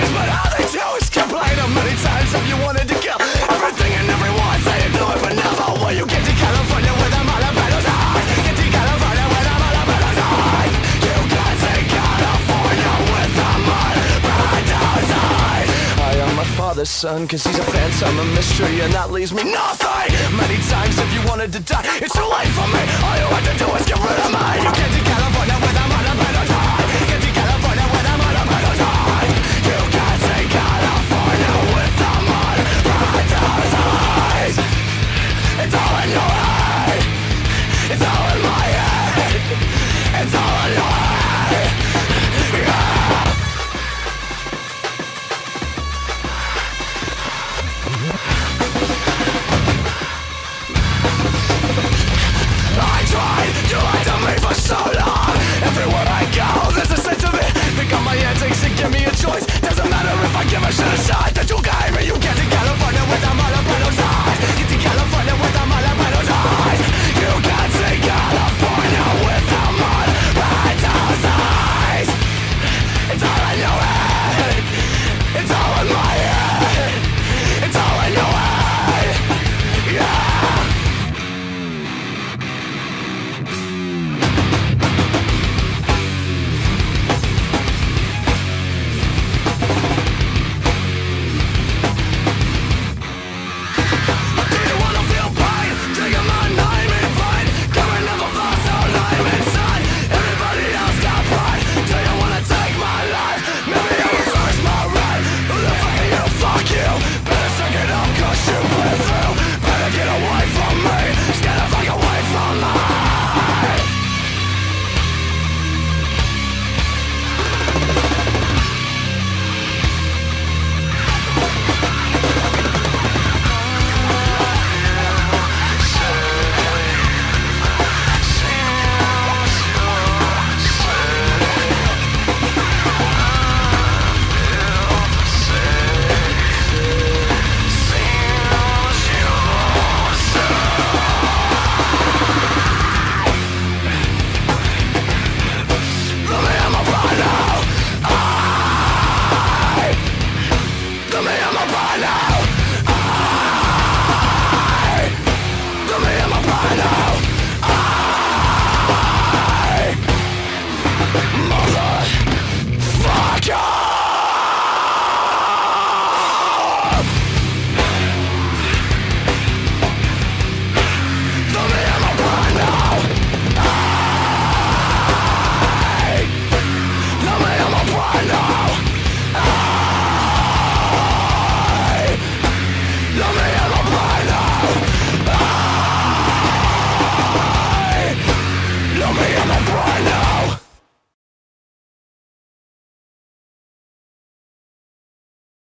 but all they do is complain. How many times have you wanted to kill everything and everyone? Say you do it, but never will you get to California with them all about those eyes. Get to California with them all about those eyes. You can't say California with them all about those eyes. I am my father's son, cause he's a phantom, a mystery, and that leaves me nothing. Many times if you wanted to die, it's too late for me. All you have to do is get rid of me. You get to California with